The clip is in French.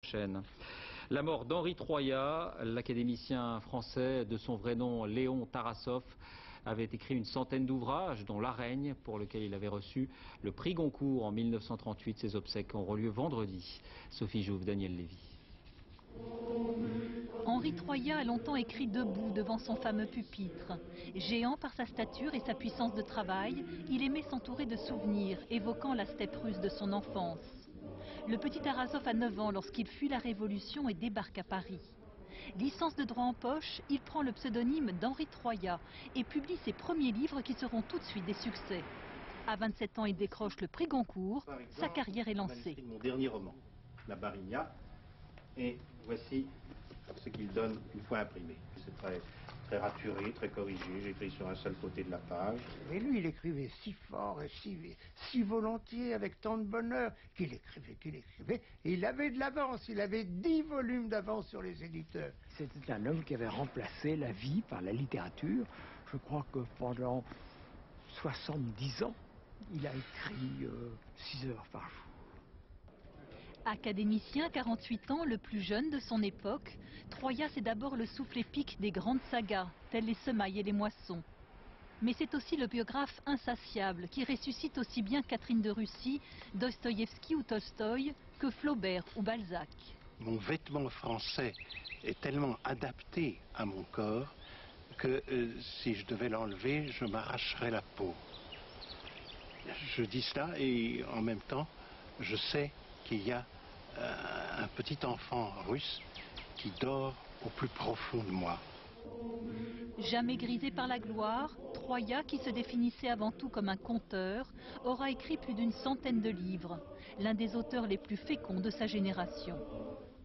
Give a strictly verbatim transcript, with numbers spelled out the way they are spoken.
Chaîne. La mort d'Henri Troyat, l'académicien français de son vrai nom Léon Tarasov, avait écrit une centaine d'ouvrages, dont L'Araigne, pour lequel il avait reçu le prix Goncourt en mille neuf cent trente-huit. Ses obsèques auront lieu vendredi. Sophie Jouve, Daniel Lévy. Henri Troyat a longtemps écrit debout devant son fameux pupitre. Géant par sa stature et sa puissance de travail, il aimait s'entourer de souvenirs évoquant la steppe russe de son enfance. Le petit Tarasov a neuf ans lorsqu'il fuit la Révolution et débarque à Paris. Licence de droit en poche, il prend le pseudonyme d'Henri Troyat et publie ses premiers livres qui seront tout de suite des succès. À vingt-sept ans, il décroche le prix Goncourt, sa carrière est lancée. Mon dernier roman, La Barigna, et voici ce qu'il donne une fois imprimé. C'est très, très raturé, très corrigé, j'écris sur un seul côté de la page. Mais lui, il écrivait si fort et si, si volontiers, avec tant de bonheur, qu'il écrivait, qu'il écrivait, et il avait de l'avance, il avait dix volumes d'avance sur les éditeurs. C'était un homme qui avait remplacé la vie par la littérature. Je crois que pendant soixante-dix ans, il a écrit euh, six heures par jour. Académicien, quarante-huit ans, le plus jeune de son époque, Troyat c'est d'abord le souffle épique des grandes sagas, telles les Semailles et les Moissons. Mais c'est aussi le biographe insatiable qui ressuscite aussi bien Catherine de Russie, Dostoïevski ou Tolstoï que Flaubert ou Balzac. Mon vêtement français est tellement adapté à mon corps que euh, si je devais l'enlever, je m'arracherais la peau. Je dis cela et en même temps, je sais qu'il y a euh, un petit enfant russe qui dort au plus profond de moi. Jamais grisé par la gloire, Troyat, qui se définissait avant tout comme un conteur, aura écrit plus d'une centaine de livres, l'un des auteurs les plus féconds de sa génération.